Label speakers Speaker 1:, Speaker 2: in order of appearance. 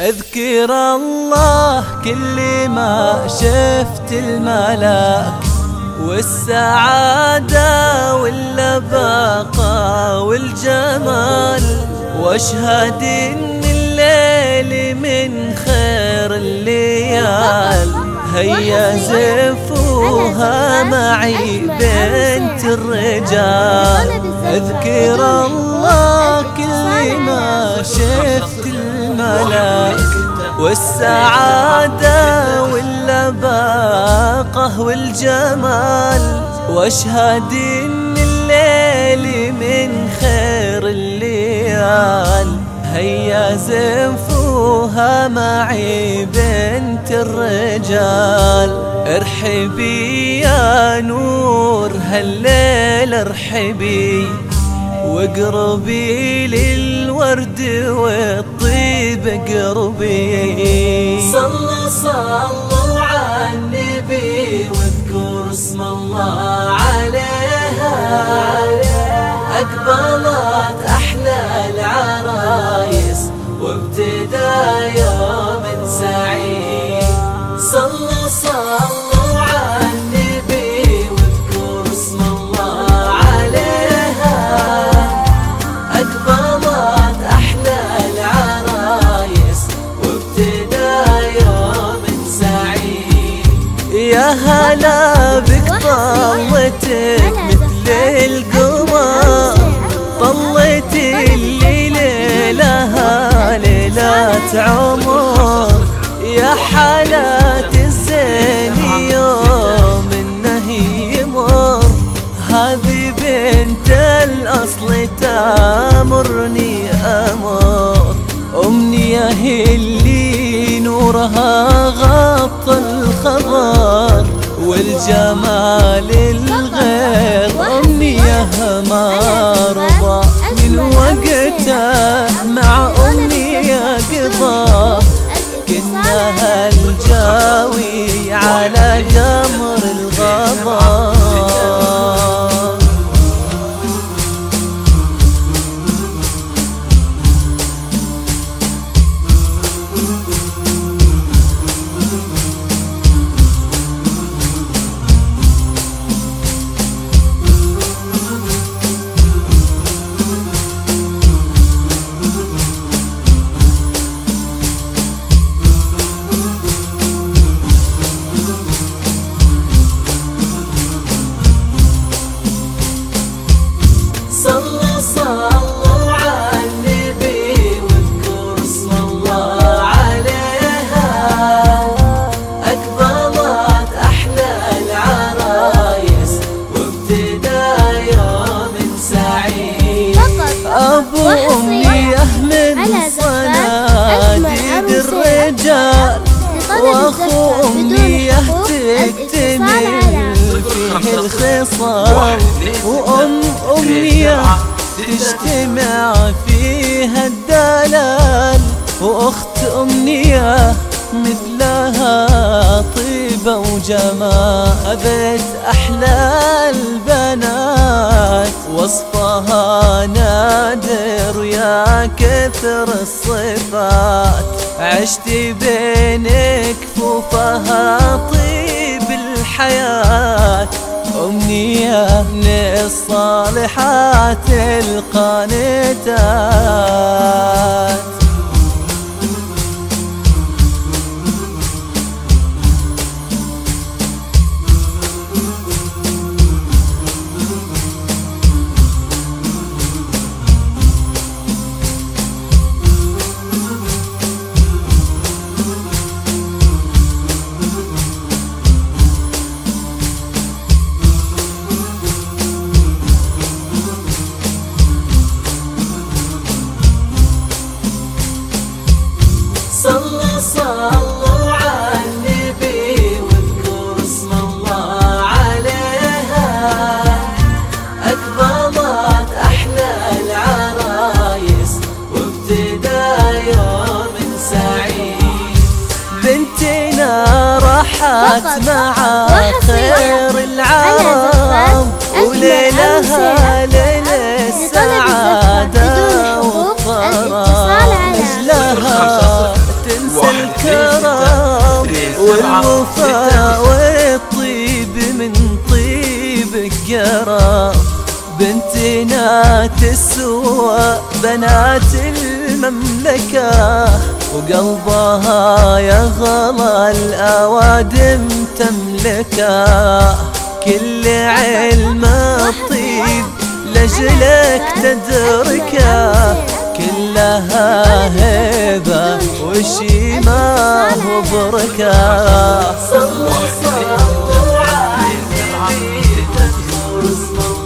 Speaker 1: اذكر الله كل ما شفت الملاك والسعادة واللباقة والجمال، واشهد ان الليل من خير الليال. هيا زفوها معي بنت الرجال. اذكر الله كل ما شفت الملاك والسعادة واللباقة والجمال، واشهد ان الليل من خير الليال. هيا زنفوها معي بنت الرجال. ارحبي يا نور هالليل ارحبي، واقربي للورد والطيب اقربي. صلوا على النبي واذكروا اسم الله عليها. أقبلت أحلى العرايس وابتدى يوم سعيد. صلوا على النبي واذكروا اسم الله عليها. أقبلت أحلى العرايس وابتدى يوم سعيد. يا هلا بك طلتك مثل القمر، طلتي اللي ليلها ليلة عمر. يا حالات الزين يوم انه يمر، هذه بنت الاصل تامرني امر. امنية اللي نورها غطى الخبر، والجمال الغير أمنية ما رضى. من وقته مع أمنية قضى، كنها الجاوي على جمر الغضا. صلوا على النبي واذكروا اسم الله عليها. أقبلت أحلى العرايس وابتدى يوم سعيد. أبو أمنية من صناديد الرجال، وأخو أمنية تكتمل فيه الخصال، وأم أمنية تجتمع فيها الدلال، وأخت أمنية مثلها طيبة وجمال. أبت أحلى البنات وصفها نادر يا كثر الصفات. عشت بين كفوفها طيب الحياة، أمنية من الصالحات القانتات. صلوا على النبي واذكروا اسم الله عليها. أقبلت أحلى العرايس وابتدى يوم سعيد. بنتنا راحت مع خير العام، وليلها ليل السعادة والطرام. القرى. بنتنا تسوى بنات المملكة، وقلبها يغلى الأوادم تملكه. كل علم الطيب لجلك تدركه، كلها هبة وشيمة وبركة. صلوا على النبي تذكر اسمه